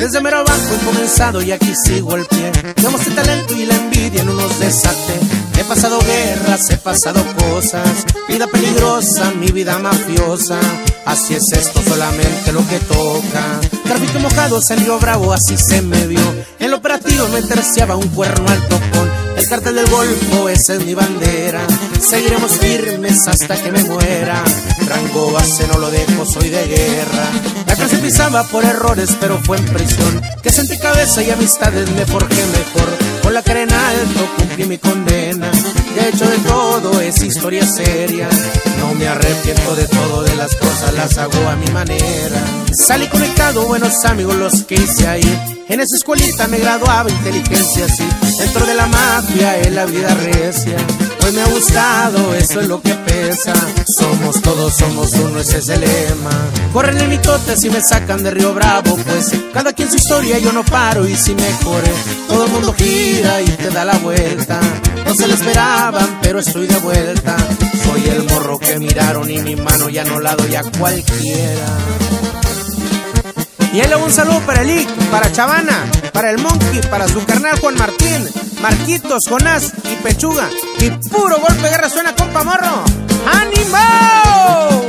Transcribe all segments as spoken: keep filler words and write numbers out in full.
Desde mero abajo he comenzado y aquí sigo al pie. Demostré talento y la envidia no nos desate. He pasado guerras, he pasado cosas, vida peligrosa, mi vida mafiosa. Así es esto, solamente lo que toca. Tráfico mojado, salió bravo, así se me vio. En el operativo me terciaba un cuerno al topón. El cartel del Golfo, esa es mi bandera. Seguiremos firmes hasta que me muera. Rango base no lo dejo, soy de guerra. La cárcel pisaba por errores, pero fue en prisión que senté cabeza y amistades me forjé mejor. Con la cara en alto cumplí mi condena. De hecho de todo es historia seria. No me arrepiento de todo, de las cosas las hago a mi manera. Salí conectado, buenos amigos los que hice ahí. En esa escuelita me graduaba inteligencia, sí. Dentro de la mafia es la vida recia. Hoy me ha gustado, eso es lo que pesa. Somos todos, somos uno, ese es el lema. Corren el mitote si me sacan de Río Bravo, pues cada quien su historia, yo no paro y si mejore. Todo el mundo gira y te da la vuelta. No se lo esperaban, pero estoy de vuelta. Soy el morro que miraron y mi mano ya no la doy a cualquiera. Y él un saludo para el Ic, para Chavana, para el Monkey, para su carnal Juan Martín, Marquitos, Jonás y Pechuga. Y puro golpe de guerra suena, compa morro. ¡Ánimo!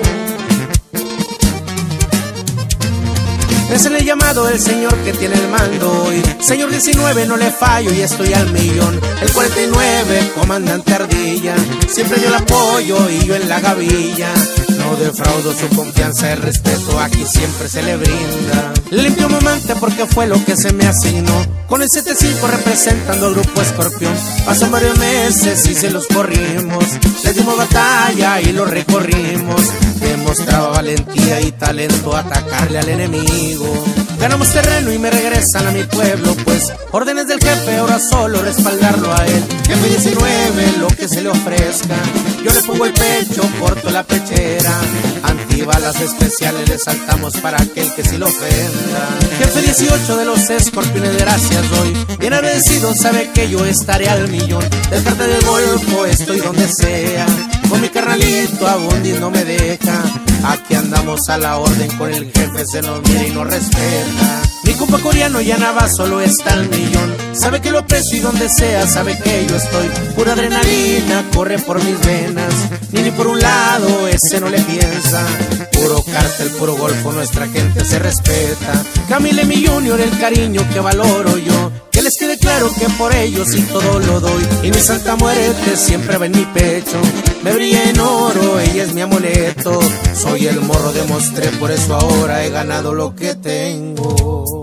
Es el llamado del señor que tiene el mando hoy. Señor diecinueve, no le fallo y estoy al millón. El cuarenta y nueve, comandante Ardilla, siempre dio el apoyo y yo en la gavilla. No defraudo su confianza y respeto, aquí siempre se le brinda. Limpio momento porque fue lo que se me asignó. Con el setenta y cinco representando al grupo Escorpión. Pasan varios meses y se los corrimos. Les dimos batalla y lo recorrimos. Demostraba valentía y talento atacarle al enemigo. Ganamos terreno y me regresan a mi pueblo, pues órdenes del jefe, ahora solo respaldarlo a él. Jefe diecinueve, lo que se le ofrezca. Yo le pongo el pecho, corto la pechera. Antibalas especiales le saltamos para aquel que sí lo ofenda. Jefe dieciocho de los escorpiones, gracias doy. Bien agradecido, sabe que yo estaré al millón. Del cartel del Golfo estoy donde sea. Con mi carnalito Abundi no me deja. Aquí andamos a la orden, con el jefe se nos mira y nos respeta. Mi compa coreano ya nada, solo está al millón. Sabe que lo aprecio y donde sea, sabe que yo estoy. Pura adrenalina corre por mis venas. Ni ni por un lado, ese no le piensa. Puro cártel, puro Golfo, nuestra gente se respeta. Camille mi Junior, el cariño que valoro yo. Que les quede claro que por ellos sí todo lo doy. Y mi santa muerte siempre va en mi pecho. Me brilla en oro, ella es mi amuleto. Soy el morro, demostré, por eso ahora he ganado lo que tengo.